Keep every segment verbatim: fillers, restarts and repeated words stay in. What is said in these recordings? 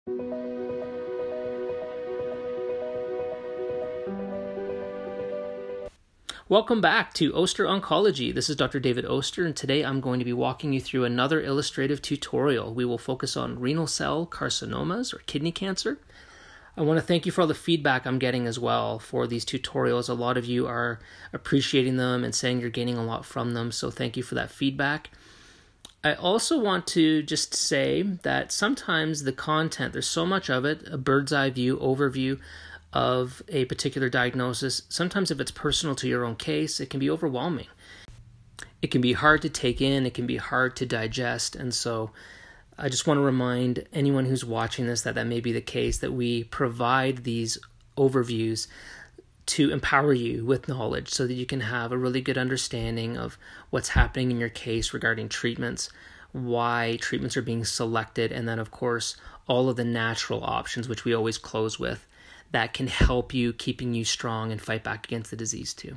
Welcome back to Oster Oncology. This is Doctor David Oster, and today I'm going to be walking you through another illustrative tutorial. We will focus on renal cell carcinomas, or kidney cancer. I want to thank you for all the feedback I'm getting as well for these tutorials. A lot of you are appreciating them and saying you're gaining a lot from them, so thank you for that feedback. I also want to just say that sometimes the content, there's so much of it, a bird's eye view, overview of a particular diagnosis. Sometimes if it's personal to your own case, it can be overwhelming. It can be hard to take in, it can be hard to digest, and so I just want to remind anyone who's watching this that that may be the case, that we provide these overviews to empower you with knowledge so that you can have a really good understanding of what's happening in your case regarding treatments, why treatments are being selected, and then of course all of the natural options, which we always close with, that can help you, keeping you strong and fight back against the disease too.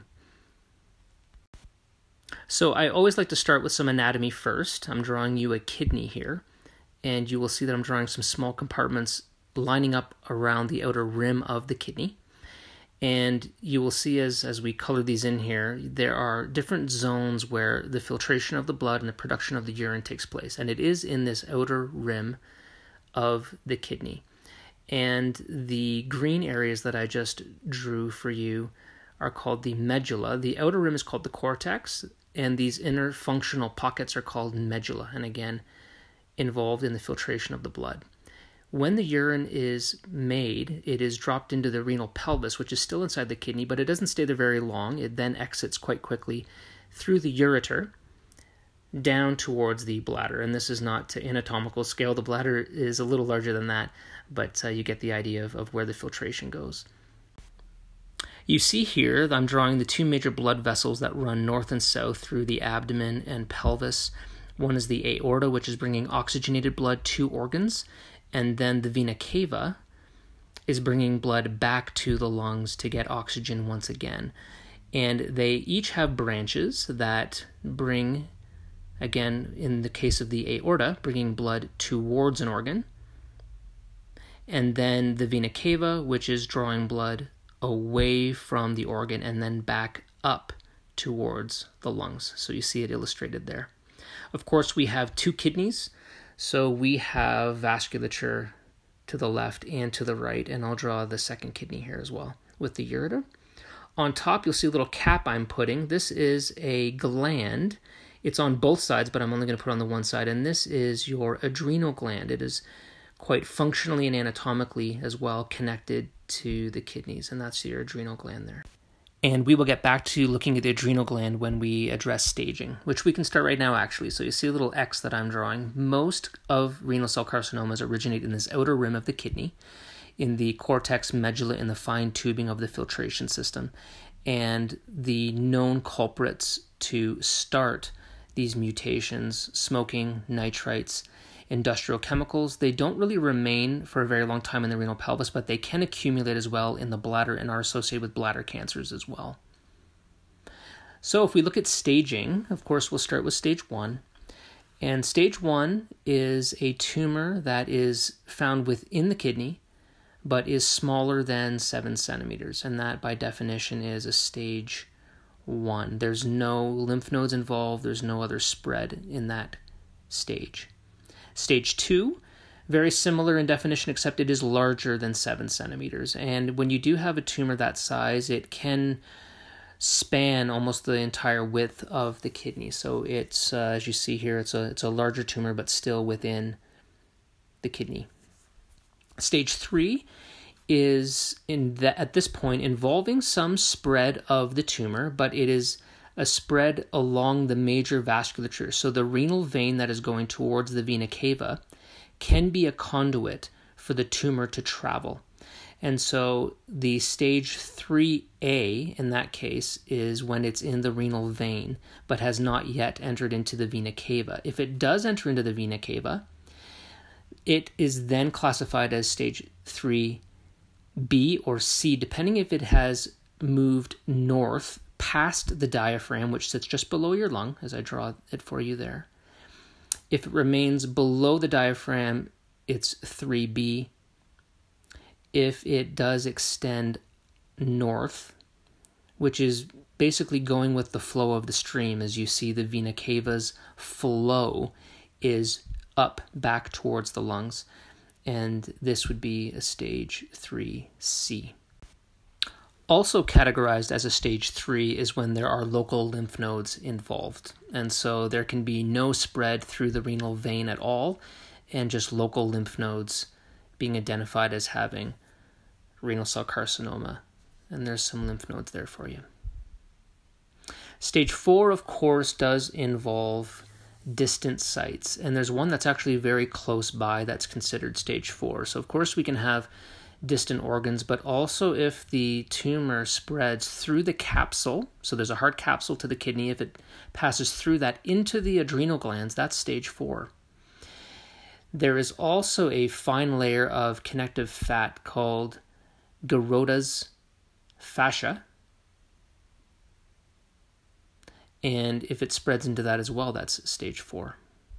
So I always like to start with some anatomy first. I'm drawing you a kidney here, and you will see that I'm drawing some small compartments lining up around the outer rim of the kidney. And you will see as, as we color these in here, there are different zones where the filtration of the blood and the production of the urine takes place. And it is in this outer rim of the kidney. And the green areas that I just drew for you are called the medulla. The outer rim is called the cortex, and these inner functional pockets are called medulla, and again, involved in the filtration of the blood. When the urine is made, it is dropped into the renal pelvis, which is still inside the kidney, but it doesn't stay there very long. It then exits quite quickly through the ureter down towards the bladder. And this is not to anatomical scale. The bladder is a little larger than that, but uh, you get the idea of, of where the filtration goes. You see here that I'm drawing the two major blood vessels that run north and south through the abdomen and pelvis. One is the aorta, which is bringing oxygenated blood to organs, and then the vena cava is bringing blood back to the lungs to get oxygen once again. And they each have branches that bring, again, in the case of the aorta, bringing blood towards an organ, and then the vena cava, which is drawing blood away from the organ and then back up towards the lungs. So you see it illustrated there. Of course, we have two kidneys, so we have vasculature to the left and to the right, and I'll draw the second kidney here as well with the ureter. On top, you'll see a little cap I'm putting. This is a gland. It's on both sides, but I'm only going to put it on the one side, and this is your adrenal gland. It is quite functionally and anatomically as well connected to the kidneys, and that's your adrenal gland there. And we will get back to looking at the adrenal gland when we address staging, which we can start right now actually. So you see a little X that I'm drawing. Most of renal cell carcinomas originate in this outer rim of the kidney, in the cortex, medulla, in the fine tubing of the filtration system. And the known culprits to start these mutations, smoking, nitrites, industrial chemicals, they don't really remain for a very long time in the renal pelvis, but they can accumulate as well in the bladder and are associated with bladder cancers as well. So if we look at staging, of course, we'll start with stage one. And stage one is a tumor that is found within the kidney, but is smaller than seven centimeters. And that, by definition, is a stage one. There's no lymph nodes involved. There's no other spread in that stage. Stage two, very similar in definition, except it is larger than seven centimeters. And when you do have a tumor that size, it can span almost the entire width of the kidney. So it's, uh, as you see here, it's a, it's a larger tumor, but still within the kidney. Stage three is, in the, at this point, involving some spread of the tumor, but it is a spread along the major vasculature. So the renal vein that is going towards the vena cava can be a conduit for the tumor to travel. And so the stage three A in that case is when it's in the renal vein, but has not yet entered into the vena cava. If it does enter into the vena cava, it is then classified as stage three B or C, depending if it has moved north past the diaphragm, which sits just below your lung, as I draw it for you there. If it remains below the diaphragm, it's three B, if it does extend north, which is basically going with the flow of the stream. As you see, the vena cava's flow is up back towards the lungs, and this would be a stage three C. Also categorized as a stage three is when there are local lymph nodes involved, and so there can be no spread through the renal vein at all, and just local lymph nodes being identified as having renal cell carcinoma, and there's some lymph nodes there for you. Stage four, of course, does involve distant sites, and there's one that's actually very close by that's considered stage four. So of course we can have distant organs, but also if the tumor spreads through the capsule, so there's a hard capsule to the kidney, if it passes through that into the adrenal glands, that's stage four. There is also a fine layer of connective fat called Geroda's fascia, and if it spreads into that as well, that's stage four.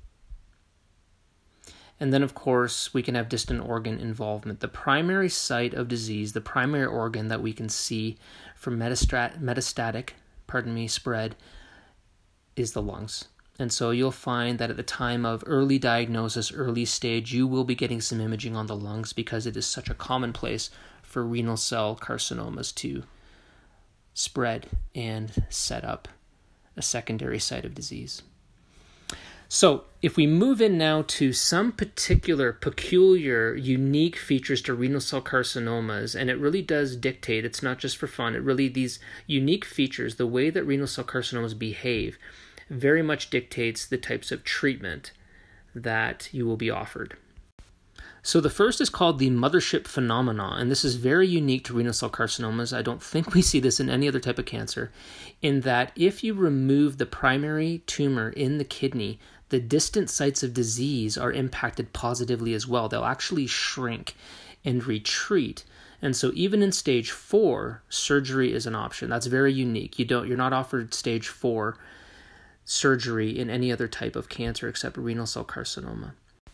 And then, of course, we can have distant organ involvement. The primary site of disease, the primary organ that we can see for metastat- metastatic, pardon me, spread is the lungs. And so you'll find that at the time of early diagnosis, early stage, you will be getting some imaging on the lungs because it is such a common place for renal cell carcinomas to spread and set up a secondary site of disease. So if we move in now to some particular, peculiar, unique features to renal cell carcinomas, and it really does dictate, it's not just for fun, it really, these unique features, the way that renal cell carcinomas behave, very much dictates the types of treatment that you will be offered. So the first is called the mothership phenomena, and this is very unique to renal cell carcinomas. I don't think we see this in any other type of cancer, in that if you remove the primary tumor in the kidney, the distant sites of disease are impacted positively as well. They'll actually shrink and retreat. And so even in stage four, surgery is an option. That's very unique. You don't, you're not offered stage four surgery in any other type of cancer except renal cell carcinoma.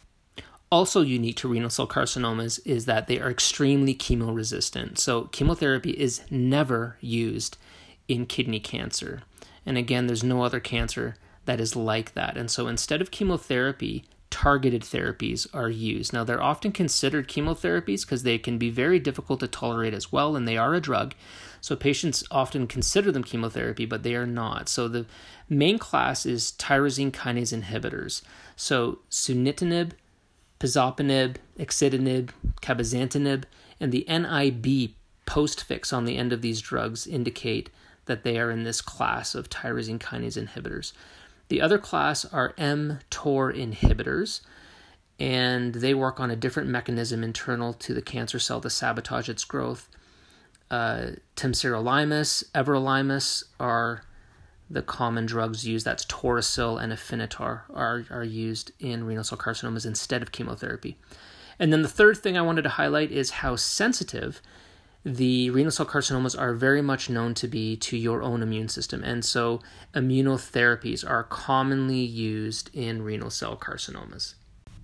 Also unique to renal cell carcinomas is that they are extremely chemoresistant. So chemotherapy is never used in kidney cancer. And again, there's no other cancer that is like that. And so instead of chemotherapy, targeted therapies are used. Now, they're often considered chemotherapies because they can be very difficult to tolerate as well, and they are a drug. So patients often consider them chemotherapy, but they are not. So the main class is tyrosine kinase inhibitors. So sunitinib, pazopanib, axitinib, cabozantinib, and the N I B postfix on the end of these drugs indicate that they are in this class of tyrosine kinase inhibitors. The other class are mTOR inhibitors, and they work on a different mechanism internal to the cancer cell to sabotage its growth. Uh, temsirolimus, everolimus are the common drugs used. That's Toracil and Afinitor are, are used in renal cell carcinomas instead of chemotherapy. And then the third thing I wanted to highlight is how sensitive the renal cell carcinomas are very much known to be to your own immune system. And so immunotherapies are commonly used in renal cell carcinomas.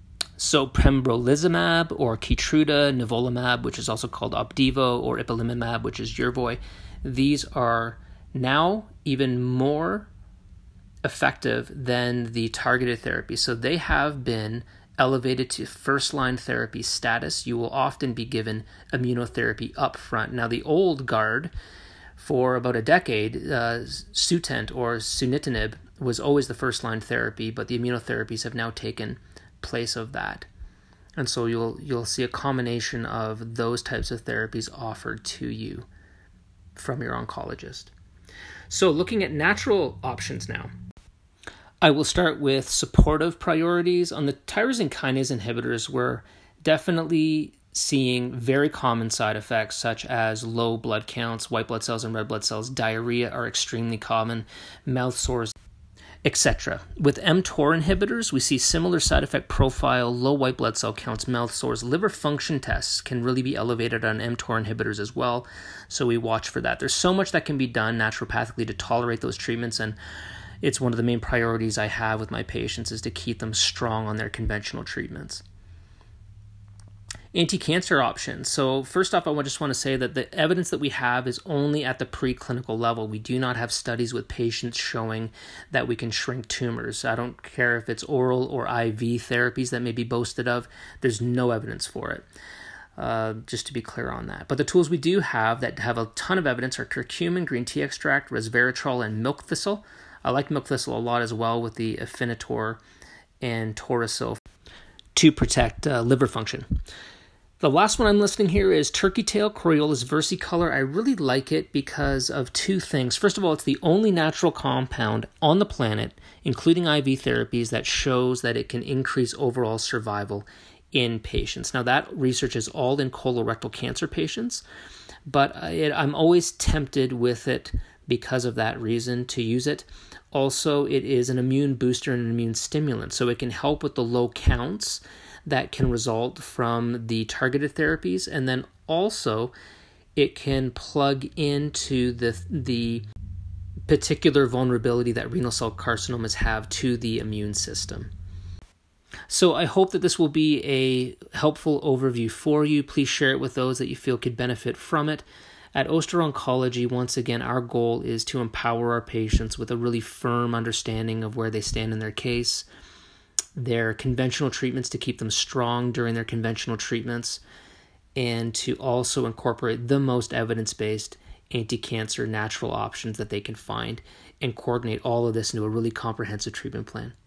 So pembrolizumab or Keytruda, nivolumab, which is also called Opdivo, or ipilimumab, which is Yervoy, these are now even more effective than the targeted therapy. So they have been elevated to first-line therapy status. You will often be given immunotherapy up front. Now, the old guard, for about a decade, uh, Sutent or sunitinib was always the first-line therapy, but the immunotherapies have now taken place of that. And so you'll you'll see a combination of those types of therapies offered to you from your oncologist. So looking at natural options now, I will start with supportive priorities. On the tyrosine kinase inhibitors, we're definitely seeing very common side effects such as low blood counts, white blood cells and red blood cells. Diarrhea are extremely common, mouth sores, et cetera. With mTOR inhibitors, we see similar side effect profile, low white blood cell counts, mouth sores. Liver function tests can really be elevated on mTOR inhibitors as well, so we watch for that. There's so much that can be done naturopathically to tolerate those treatments, and it's one of the main priorities I have with my patients is to keep them strong on their conventional treatments. Anti-cancer options. So first off, I just want to say that the evidence that we have is only at the preclinical level. We do not have studies with patients showing that we can shrink tumors. I don't care if it's oral or I V therapies that may be boasted of. There's no evidence for it. Uh, just to be clear on that. But the tools we do have that have a ton of evidence are curcumin, green tea extract, resveratrol, and milk thistle. I like milk thistle a lot as well with the Afinitor and Taurosil to protect uh, liver function. The last one I'm listing here is turkey tail, Coriolus versicolor. I really like it because of two things. First of all, it's the only natural compound on the planet, including I V therapies, that shows that it can increase overall survival in patients. Now, that research is all in colorectal cancer patients, but it, I'm always tempted with it because of that reason to use it. Also, it is an immune booster and an immune stimulant, so it can help with the low counts that can result from the targeted therapies, and then also it can plug into the the particular vulnerability that renal cell carcinomas have to the immune system. So I hope that this will be a helpful overview for you. Please share it with those that you feel could benefit from it. At Oster Oncology, once again, our goal is to empower our patients with a really firm understanding of where they stand in their case, their conventional treatments to keep them strong during their conventional treatments, and to also incorporate the most evidence-based anti-cancer natural options that they can find and coordinate all of this into a really comprehensive treatment plan.